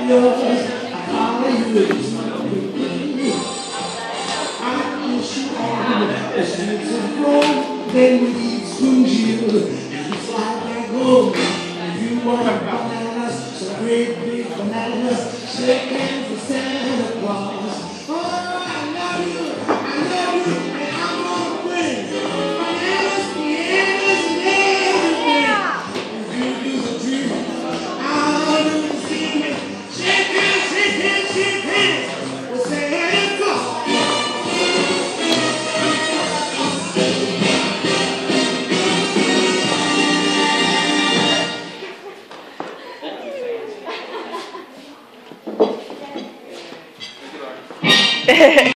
yours. I follow you. I wish you all the streets of Rome. Then we eat Spoonjill and we fly back home. If you want bananas, some great big bananas, shake hands with Santa Claus. Oh, I love you, and I'm gonna bring bananas, pianos, and everything. If you do the dream, I'll do the singing. Shake hands, shake hands, shake hands with Santa Claus.